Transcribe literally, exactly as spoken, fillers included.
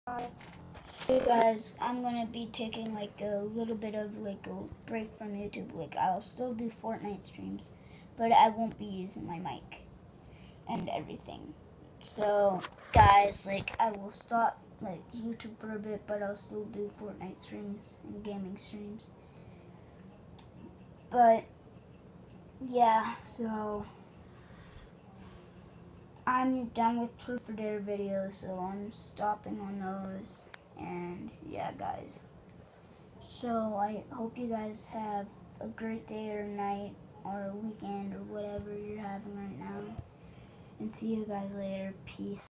Hey guys, I'm gonna be taking like a little bit of like a break from YouTube. Like I'll still do Fortnite streams, but I won't be using my mic and everything. So guys, like I will stop like YouTube for a bit, but I'll still do Fortnite streams and gaming streams. But yeah, so I'm done with Truth or Dare videos, so I'm stopping on those. And yeah, guys. So I hope you guys have a great day or night or a weekend or whatever you're having right now. And see you guys later. Peace.